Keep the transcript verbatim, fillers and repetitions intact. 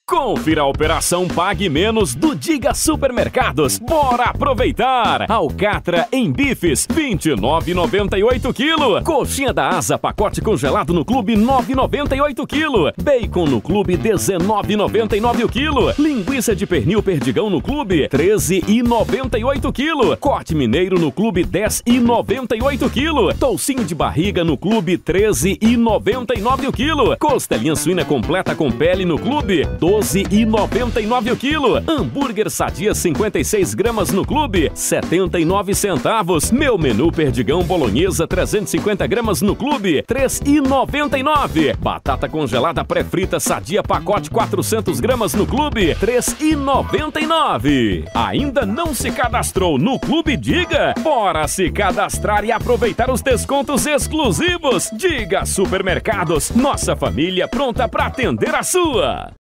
Confira a operação Pague Menos do Diga Supermercados. Bora aproveitar! Alcatra em bifes, vinte e nove reais e noventa e oito centavos. Coxinha da asa, pacote congelado no clube, nove reais e noventa e oito centavos. Bacon no clube, dezenove reais e noventa e nove centavos o quilo. Linguiça de pernil perdigão no clube, treze reais e noventa e oito centavos. Corte mineiro no clube, dez reais e noventa e oito centavos. Toucinho de barriga no clube, treze reais e noventa e nove centavos o quilo. Costelinha suína completa com pele no clube, doze reais e noventa e nove centavos o quilo. Hambúrguer sadia cinquenta e seis gramas no clube, setenta e nove centavos. Meu menu perdigão bolonhesa trezentos e cinquenta gramas no clube, três reais e noventa e nove centavos. Batata congelada pré-frita sadia pacote quatrocentas gramas no clube, três reais e noventa e nove centavos. Ainda não se cadastrou no Clube Diga? Bora se cadastrar e aproveitar os descontos exclusivos. Diga Supermercados, nossa família pronta para atender a sua.